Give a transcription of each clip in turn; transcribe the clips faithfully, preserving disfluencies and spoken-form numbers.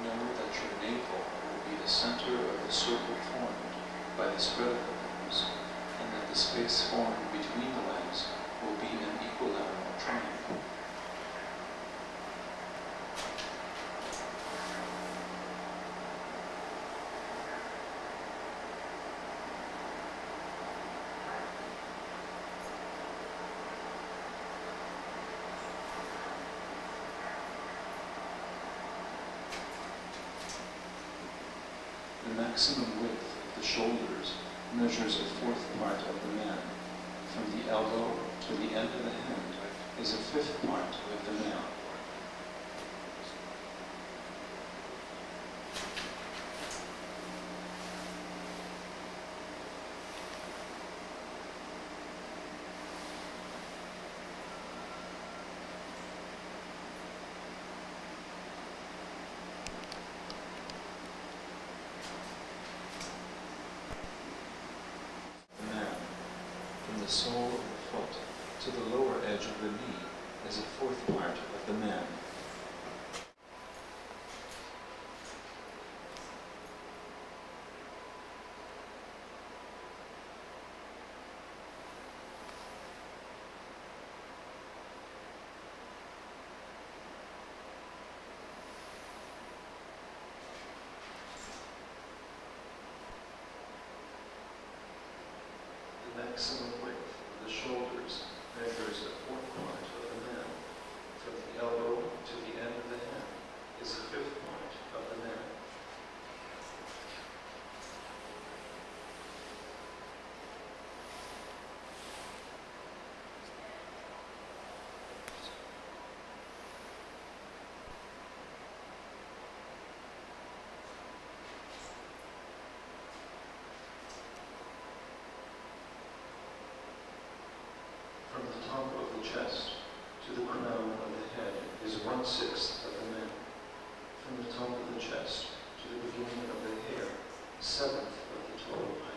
know that your navel will be the center of the circle formed by the spread of the limbs, and that the space formed between the legs will be an equilateral triangle. The maximum width of the shoulders measures a fourth part of the man. From the elbow to the end of the hand is a fifth part of the male. From the sole of the foot to the lower edge of the knee is a fourth part of the man. The maximum width of the shoulders measures a fourth part of the man. From the elbow to the end of the hand is a fifth part of the man. From the top of the chest to the crown of the head is one-sixth of the man. From the top of the chest to the beginning of the hair, a seventh of the total height.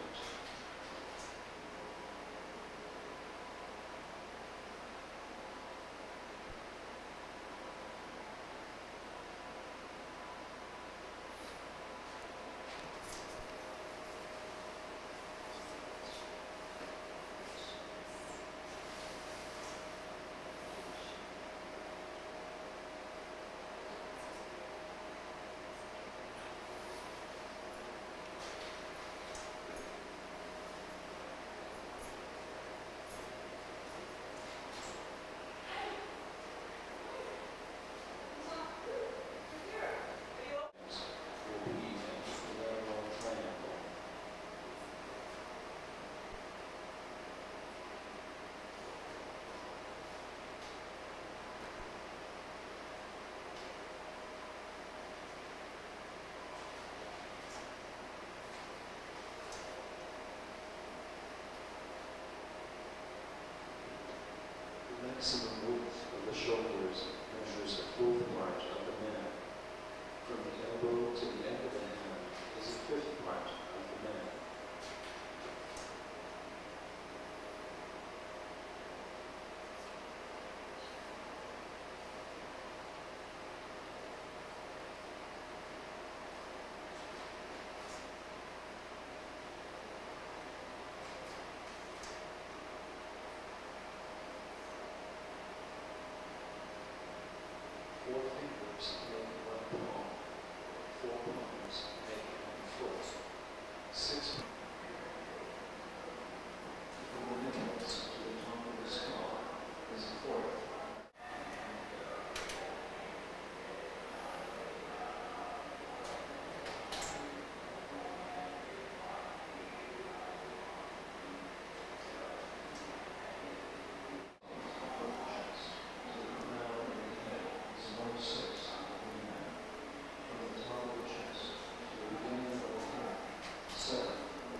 The maximum width of the shoulders measures a fourth part of the man. From the elbow to the end of the hand is a fifth part of the man. Four fingers make one palm, four palms make one foot, six from the nipples to the top of the skull is a fourth. From the top of the chest to the beginning of the hair, seven.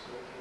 Second.